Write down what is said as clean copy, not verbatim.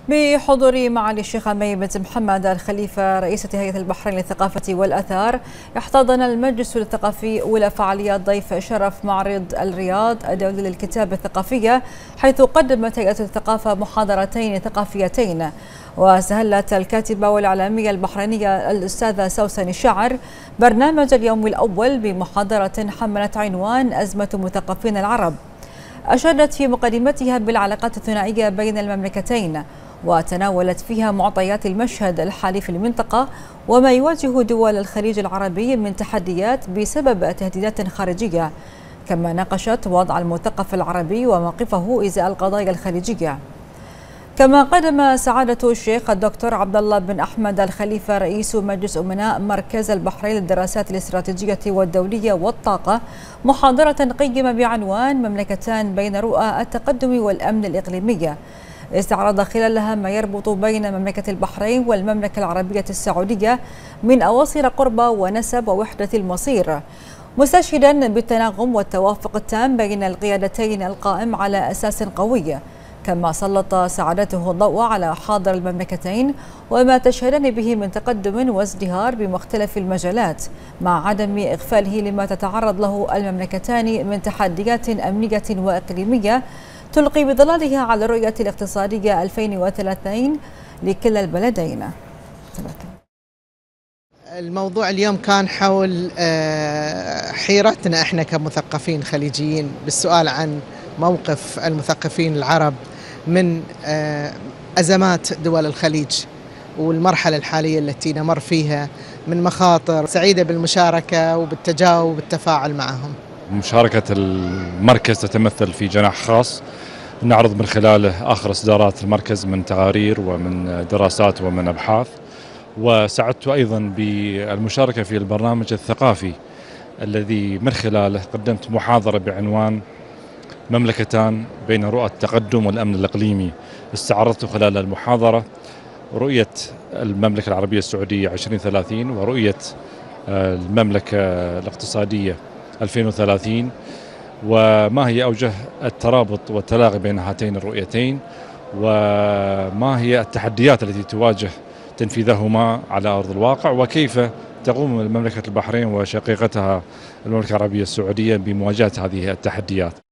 بحضور معالي الشيخ مي بنت محمد الخليفة رئيسة هيئة البحرين للثقافة والأثار، احتضن المجلس الثقافي أولى فعاليات ضيف شرف معرض الرياض الدولي للكتابة الثقافية، حيث قدمت هيئة الثقافة محاضرتين ثقافيتين. وسهلت الكاتبة والإعلامية البحرينية الأستاذة سوسن الشاعر برنامج اليوم الأول بمحاضرة حملت عنوان أزمة مثقفين العرب. أشادت في مقدمتها بالعلاقات الثنائية بين المملكتين، وتناولت فيها معطيات المشهد الحالي في المنطقة وما يواجه دول الخليج العربي من تحديات بسبب تهديدات خارجية. كما ناقشت وضع المثقف العربي وموقفه إزاء القضايا الخليجية. كما قدم سعادة الشيخ الدكتور عبد الله بن أحمد الخليفة رئيس مجلس أمناء مركز البحرين للدراسات الاستراتيجية والدولية والطاقة محاضرة قيمة بعنوان مملكتان بين رؤى التقدم والأمن الإقليمية، استعرض خلالها ما يربط بين مملكة البحرين والمملكة العربية السعودية من أواصر قربة ونسب ووحدة المصير، مستشهدا بالتناغم والتوافق التام بين القيادتين القائم على أساس قوي. كما سلط سعادته الضوء على حاضر المملكتين وما تشهدان به من تقدم وازدهار بمختلف المجالات، مع عدم إغفاله لما تتعرض له المملكتان من تحديات أمنية وإقليمية تلقي بظلالها على الرؤية الاقتصادية 2030 لكلا البلدين. الموضوع اليوم كان حول حيرتنا احنا كمثقفين خليجيين بالسؤال عن موقف المثقفين العرب من أزمات دول الخليج والمرحلة الحالية التي نمر فيها من مخاطر. سعيدة بالمشاركة وبالتجاوب والتفاعل معهم. مشاركة المركز تتمثل في جناح خاص نعرض من خلاله آخر إصدارات المركز من تقارير ومن دراسات ومن أبحاث، وسعدت أيضا بالمشاركة في البرنامج الثقافي الذي من خلاله قدمت محاضرة بعنوان مملكتان بين رؤى التقدم والأمن الإقليمي. استعرضت خلال المحاضرة رؤية المملكة العربية السعودية 2030 ورؤية المملكة الاقتصادية 2030، وما هي أوجه الترابط والتلاغي بين هاتين الرؤيتين، وما هي التحديات التي تواجه تنفيذهما على أرض الواقع، وكيف تقوم مملكة البحرين وشقيقتها المملكة العربية السعودية بمواجهة هذه التحديات.